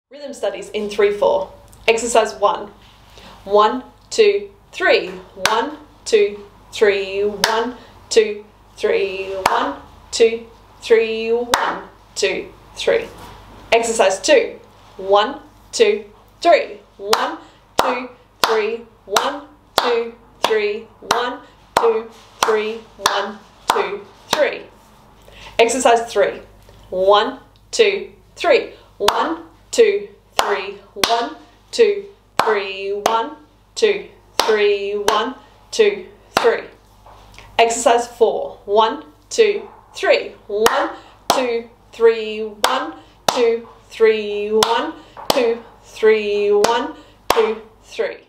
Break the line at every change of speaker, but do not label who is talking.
Rhythm studies in 3/4. Exercise 1. 1, 2, 3. 1, 2, 3. 1, 2, 3. 1, 2, 3. 1, 2, 3. Exercise 2. 1, 2, 3. 1, 2, 3. 1, 2, 3. 1, 2, 3. 1, 2, 3. Exercise 3. 1, 2, 3. 1, 2, 3. 1, 2, 3. 1, 2, 3. 1, 2, 3. Exercise 4. 1, 2, 3. 1, 2, 3. 1, 2, 3. 1, 2, 3. 1, 2, 3.